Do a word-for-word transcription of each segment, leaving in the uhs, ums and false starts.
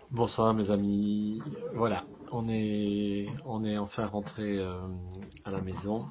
Bonsoir mes amis. Voilà, on est, on est enfin rentré euh, à la maison.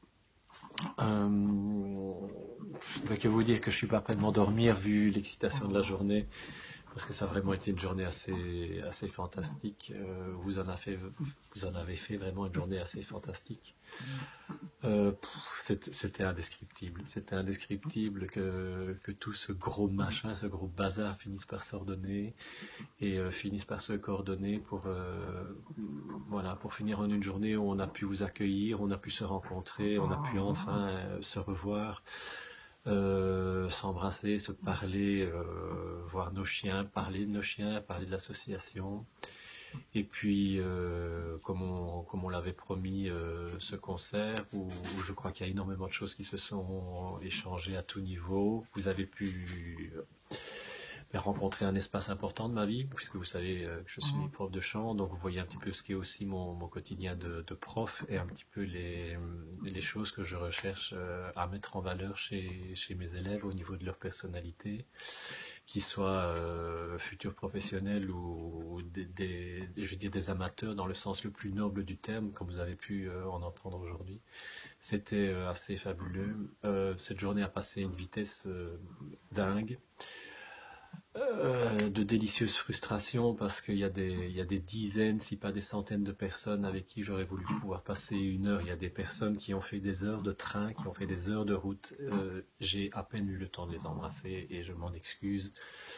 Euh, je ne vais que vous dire que je suis pas prêt de m'endormir vu l'excitation de la journée, parce que ça a vraiment été une journée assez, assez fantastique. Euh, vous en avez fait, vous en avez fait vraiment une journée assez fantastique. Euh, pff, c'était c'était indescriptible. C'était indescriptible que, que tout ce gros machin, ce gros bazar finisse par s'ordonner et euh, finissent par se coordonner pour, euh, voilà, pour finir en une journée où on a pu vous accueillir, on a pu se rencontrer, on a pu enfin euh, se revoir, euh, s'embrasser, se parler, euh, voir nos chiens, parler de nos chiens, parler de l'association. Et puis, euh, comme on, comme on l'avait promis, euh, ce concert où, où je crois qu'il y a énormément de choses qui se sont échangées à tout niveau. Vous avez pu rencontrer un espace important de ma vie, puisque vous savez euh, que je suis prof de chant, donc vous voyez un petit peu ce qui est aussi mon, mon quotidien de, de prof et un petit peu les, les choses que je recherche euh, à mettre en valeur chez, chez mes élèves au niveau de leur personnalité, qu'ils soient euh, futurs professionnels ou, ou des, des, je veux dire des amateurs dans le sens le plus noble du terme, comme vous avez pu euh, en entendre aujourd'hui. C'était euh, assez fabuleux. Euh, cette journée a passé à une vitesse euh, dingue. Euh, de délicieuses frustrations parce qu'il y a des, il y a des dizaines, si pas des centaines de personnes avec qui j'aurais voulu pouvoir passer une heure. Il y a des personnes qui ont fait des heures de train, qui ont fait des heures de route. Euh, j'ai à peine eu le temps de les embrasser et je m'en excuse.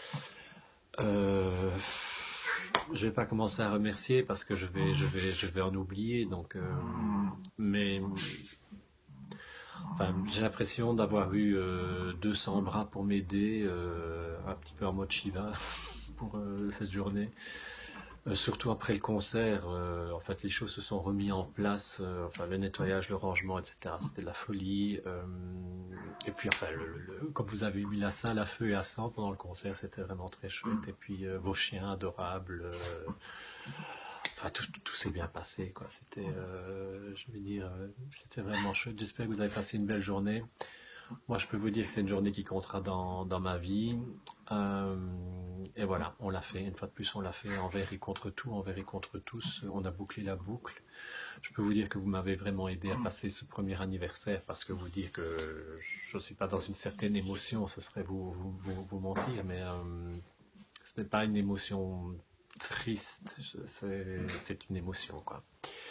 Euh, je vais pas commencer à remercier parce que je vais, je vais, je vais en oublier. Donc, euh, mais enfin, j'ai l'impression d'avoir eu euh, deux cents bras pour m'aider, euh, un petit peu en mode Shiva pour euh, cette journée. Euh, surtout après le concert, euh, en fait, les choses se sont remises en place, euh, enfin, le nettoyage, le rangement, et cetera. C'était de la folie. euh, et puis, enfin, le- le- comme vous avez mis la salle à feu et à sang pendant le concert, c'était vraiment très chouette. Et puis, euh, vos chiens adorables. euh, Enfin, tout, tout s'est bien passé, quoi. C'était, euh, je vais dire, euh, c'était vraiment chouette. J'espère que vous avez passé une belle journée. Moi, je peux vous dire que c'est une journée qui comptera dans, dans ma vie. Euh, et voilà, on l'a fait. Une fois de plus, on l'a fait envers et contre tout, envers et contre tous. On a bouclé la boucle. Je peux vous dire que vous m'avez vraiment aidé à passer ce premier anniversaire parce que vous dire que je ne suis pas dans une certaine émotion, ce serait vous, vous, vous, vous mentir, mais euh, ce n'est pas une émotion triste, c'est c'est une émotion, quoi.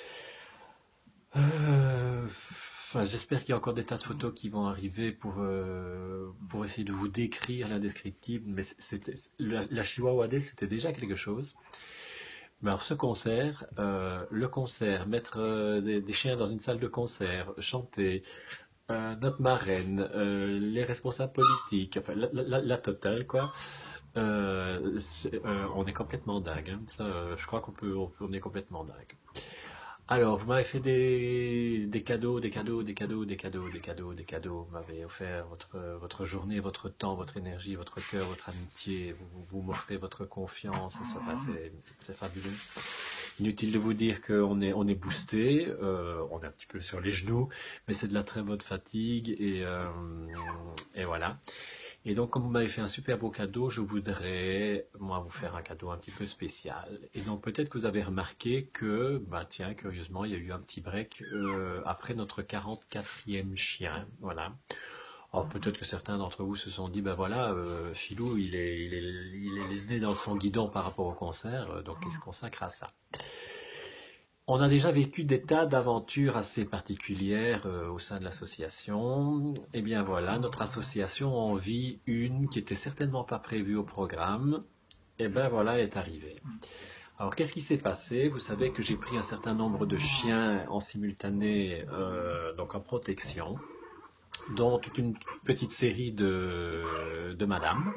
Euh, enfin, j'espère qu'il y a encore des tas de photos qui vont arriver pour, euh, pour essayer de vous décrire l'indescriptible. Mais c'était, la, la Chihuahua Day, c'était déjà quelque chose. Mais alors, ce concert, euh, le concert, mettre euh, des, des chiens dans une salle de concert, chanter, euh, notre marraine, euh, les responsables politiques, enfin, la, la- la totale, quoi. Euh, c'est- euh, on est complètement dingue, hein. Ça, euh, je crois qu'on peut, on peut- on est complètement dingue. Alors, vous m'avez fait des, des cadeaux, des cadeaux, des cadeaux, des cadeaux, des cadeaux, des cadeaux. Vous m'avez offert votre, votre journée, votre temps, votre énergie, votre cœur, votre amitié. Vous, vous m'offrez votre confiance. Ça, enfin, c'est, c'est fabuleux. Inutile de vous dire qu'on est, on est boosté, euh, on est un petit peu sur les genoux, mais c'est de la très bonne fatigue et, euh, et voilà. Et donc, comme vous m'avez fait un super beau cadeau, je voudrais, moi, vous faire un cadeau un petit peu spécial. Et donc, peut-être que vous avez remarqué que, bah, tiens, curieusement, il y a eu un petit break euh, après notre quarante-quatrième chien. Voilà. Alors, peut-être que certains d'entre vous se sont dit, bah voilà, euh, Philou, il est, il est, il est né dans son guidon par rapport au concert, euh, donc il se consacre à ça. On a déjà vécu des tas d'aventures assez particulières euh, au sein de l'association. Et bien voilà, notre association en vit une qui était certainement pas prévue au programme. Et bien voilà, elle est arrivée. Alors qu'est-ce qui s'est passé? Vous savez que j'ai pris un certain nombre de chiens en simultané, euh, donc en protection, dont toute une petite série de, de madames.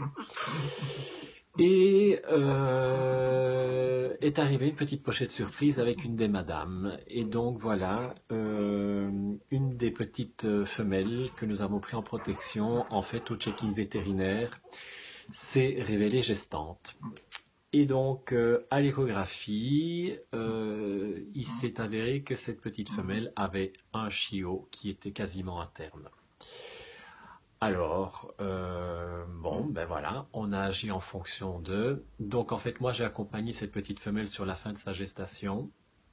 Et euh, est arrivée une petite pochette surprise avec une des madames. Et donc voilà, euh, une des petites euh, femelles que nous avons pris en protection, en fait au check-in vétérinaire, s'est révélée gestante. Et donc euh, à l'échographie, euh, il s'est avéré que cette petite femelle avait un chiot qui était quasiment à terme. Alors, euh, bon, ben voilà, on a agi en fonction de. Donc en fait, moi j'ai accompagné cette petite femelle sur la fin de sa gestation.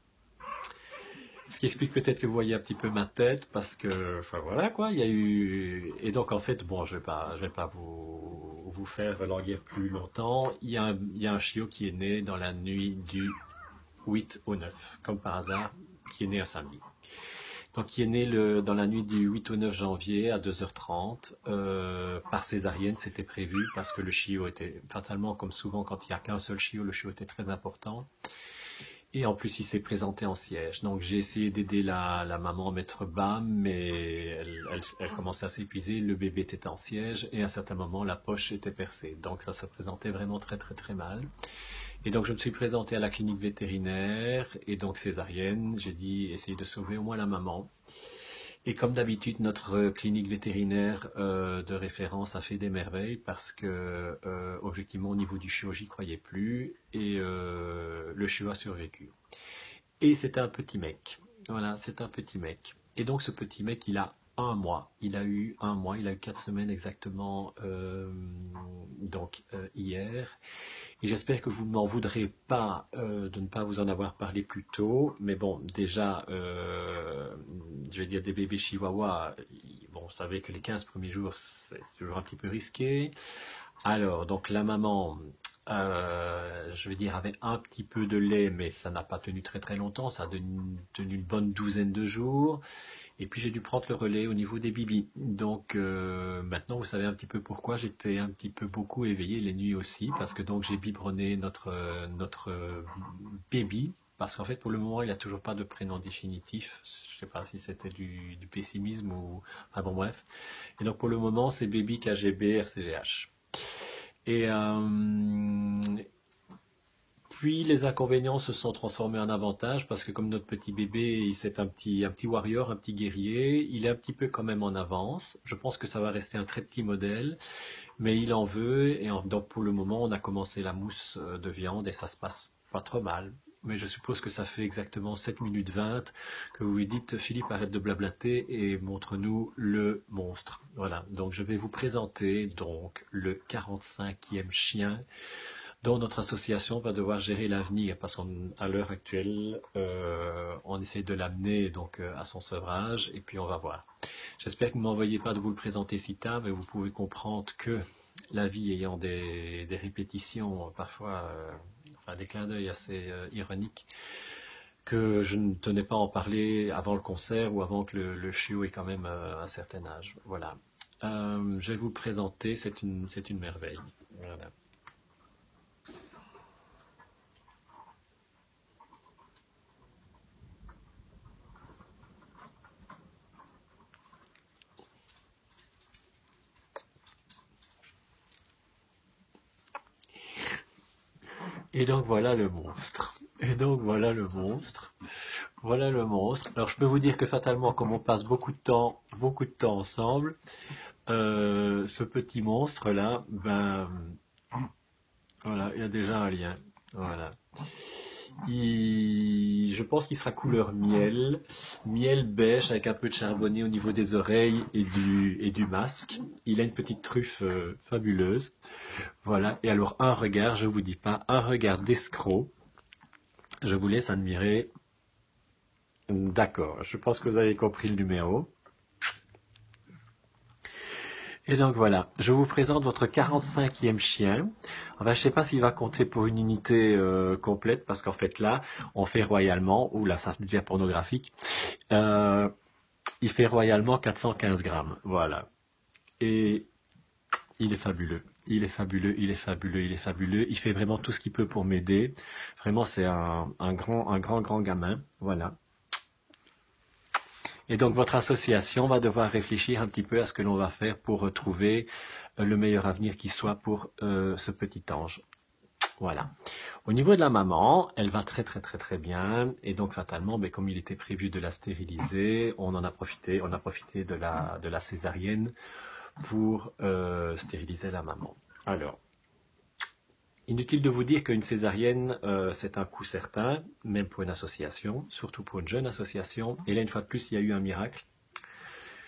Ce qui explique peut-être que vous voyez un petit peu ma tête, parce que, enfin voilà quoi, il y a eu. Et donc en fait, bon, je vais pas, je vais pas vous, vous faire languir plus longtemps. Il y a un, il y a un chiot qui est né dans la nuit du huit au neuf, comme par hasard, qui est né un samedi. Donc, qui est né le, dans la nuit du huit au neuf janvier à deux heures trente, euh, par césarienne, c'était prévu, parce que le chiot était, fatalement, comme souvent, quand il n'y a qu'un seul chiot, le chiot était très important. Et en plus, il s'est présenté en siège. Donc, j'ai essayé d'aider la, la maman à mettre bas, mais elle, elle, elle commençait à s'épuiser. Le bébé était en siège et à un certain moment, la poche était percée. Donc, ça se présentait vraiment très, très, très mal. Et donc, je me suis présenté à la clinique vétérinaire et donc césarienne. J'ai dit, essayez de sauver au moins la maman. Et comme d'habitude, notre clinique vétérinaire euh, de référence a fait des merveilles parce que, euh, objectivement, au niveau du chiot, j'y croyais plus et euh, le chiot a survécu. Et c'est un petit mec. Voilà, c'est un petit mec. Et donc, ce petit mec, il a un mois. Il a eu un mois, il a eu quatre semaines exactement, euh, donc euh, hier. Et j'espère que vous ne m'en voudrez pas euh, de ne pas vous en avoir parlé plus tôt. Mais bon, déjà, euh, je vais dire des bébés chihuahuas, bon, vous savez que les quinze premiers jours, c'est toujours un petit peu risqué. Alors, donc la maman, euh, je vais dire, avait un petit peu de lait, mais ça n'a pas tenu très très longtemps. Ça a tenu, tenu une bonne douzaine de jours. Et puis j'ai dû prendre le relais au niveau des bibis. Donc euh, maintenant vous savez un petit peu pourquoi j'étais un petit peu beaucoup éveillé les nuits aussi, parce que donc j'ai biberonné notre, euh, notre euh, baby, parce qu'en fait pour le moment il n'y a toujours pas de prénom définitif. Je ne sais pas si c'était du, du pessimisme ou... Enfin bon bref. Et donc pour le moment c'est baby K G B R C G H. Et, euh, puis les inconvénients se sont transformés en avantages parce que comme notre petit bébé, c'est un petit, un petit warrior, un petit guerrier, il est un petit peu quand même en avance. Je pense que ça va rester un très petit modèle, mais il en veut et en- donc pour le moment, on a commencé la mousse euh, de viande et ça se passe pas trop mal. Mais je suppose que ça fait exactement sept minutes vingt que vous lui dites Philippe, arrête de blablater et montre-nous le monstre. Voilà, donc je vais vous présenter donc le quarante-cinquième chien dont notre association va devoir gérer l'avenir parce qu'à l'heure actuelle, euh, on essaie de l'amener donc euh, à son sevrage et puis on va voir. J'espère que vous ne m'envoyez pas de vous le présenter si tard, mais vous pouvez comprendre que la vie ayant des, des répétitions, parfois euh, enfin, des clins d'œil assez euh, ironiques, que je ne tenais pas à en parler avant le concert ou avant que le, le chiot ait quand même euh, un certain âge. Voilà. Euh, je vais vous le présenter, c'est une, c'est une merveille. Voilà. Et donc voilà le monstre. Et donc voilà le monstre. Voilà le monstre. Alors je peux vous dire que fatalement, comme on passe beaucoup de temps, beaucoup de temps ensemble, euh, ce petit monstre là, ben voilà, il y a déjà un lien. Voilà. Il- je pense qu'il sera couleur miel, miel beige avec un peu de charbonné au niveau des oreilles et du, et du masque. Il a une petite truffe euh, fabuleuse. Voilà. Et alors un regard, je vous dis pas, un regard d'escroc. Je vous laisse admirer. D'accord, je pense que vous avez compris le numéro. Et donc voilà, je vous présente votre quarante-cinquième chien. Enfin, je ne sais pas s'il va compter pour une unité euh, complète, parce qu'en fait là, on fait royalement, ou là ça devient pornographique, euh, il fait royalement quatre cent quinze grammes. Voilà. Et il est fabuleux. Il est fabuleux, il est fabuleux, il est fabuleux. Il fait vraiment tout ce qu'il peut pour m'aider. Vraiment, c'est un, un grand, un grand, grand gamin. Voilà. Et donc votre association va devoir réfléchir un petit peu à ce que l'on va faire pour retrouver euh, le meilleur avenir qui soit pour euh, ce petit ange. Voilà. Au niveau de la maman, elle va très très très très bien et donc fatalement, ben, comme il était prévu de la stériliser, on en a profité, on a profité de la de la césarienne pour euh, stériliser la maman. Alors, inutile de vous dire qu'une césarienne, euh, c'est un coût certain, même pour une association, surtout pour une jeune association. Et là, une fois de plus, il y a eu un miracle.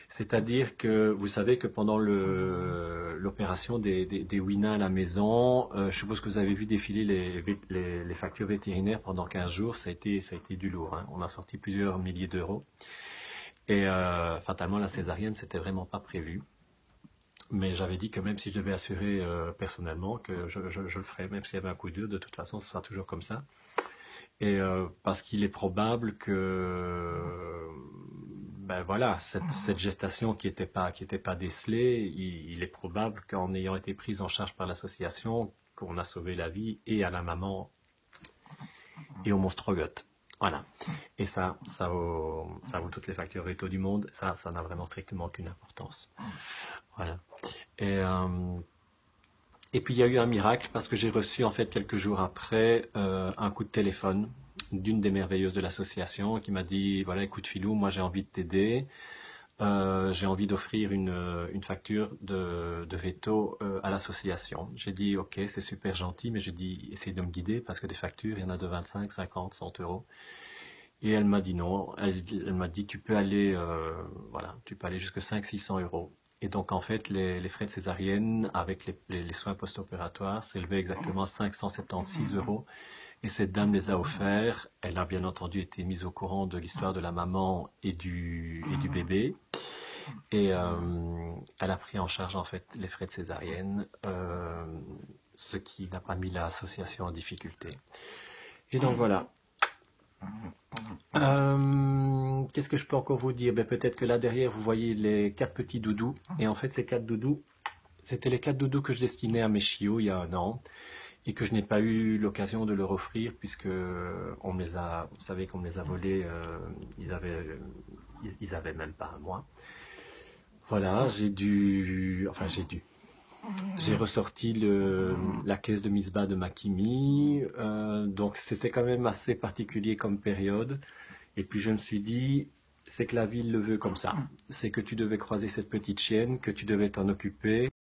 C'est-à-dire que vous savez que pendant le- l'opération des, des, des Wina à la maison, euh, je suppose que vous avez vu défiler les, vé- les, les factures vétérinaires pendant quinze jours, ça a été, ça a été du lourd, hein. On a sorti plusieurs milliers d'euros. Et euh, fatalement, la césarienne, c'était vraiment pas prévu. Mais j'avais dit que même si je devais assurer euh, personnellement, que je, je- je le ferais, même s'il y avait un coup dur, de toute façon, ce sera toujours comme ça. Et euh, parce qu'il est probable que, ben voilà, cette, cette gestation qui n'était pas, qui était pas décelée, il, il est probable qu'en ayant été prise en charge par l'association, qu'on a sauvé la vie et à la maman et au monstrogoth. Voilà. Et ça, ça vaut, ça vaut toutes les factures rétaux du monde. Ça, ça n'a vraiment strictement aucune importance. Voilà. Et, euh, et puis il y a eu un miracle parce que j'ai reçu en fait quelques jours après euh, un coup de téléphone d'une des merveilleuses de l'association qui m'a dit voilà écoute Philou, moi j'ai envie de t'aider. Euh, j'ai envie d'offrir une, euh, une facture de, de veto euh, à l'association. J'ai dit ok c'est super gentil mais j'ai dit essaye de me guider parce que des factures il y en a de vingt-cinq, cinquante, cent euros. Et elle m'a dit non, elle, elle m'a dit tu peux aller, euh, voilà, tu peux aller jusqu'à cinq cents six cents euros. Et donc en fait les, les frais de césarienne avec les, les- les soins post-opératoires s'élevaient exactement à cinq cent soixante-seize euros. Et cette dame les a offerts. Elle a bien entendu été mise au courant de l'histoire de la maman et du, et du bébé. Et euh, elle a pris en charge en fait les frais de césarienne, euh, ce qui n'a pas mis l'association en difficulté. Et donc voilà. Euh, qu'est-ce que je peux encore vous dire? Ben, peut-être que là derrière vous voyez les quatre petits doudous. Et en fait ces quatre doudous, c'était les quatre doudous que je destinais à mes chiots il y a un an et que je n'ai pas eu l'occasion de leur offrir puisque on me les a, vous savez qu'on me les a volés, euh, ils avaient, ils, ils avaient même pas un mois. Voilà, j'ai dû, enfin j'ai dû. J'ai ressorti le, la caisse de Misbah de Makimi, euh, donc c'était quand même assez particulier comme période. Et puis je me suis dit, c'est que la ville le veut comme ça. C'est que tu devais croiser cette petite chienne, que tu devais t'en occuper.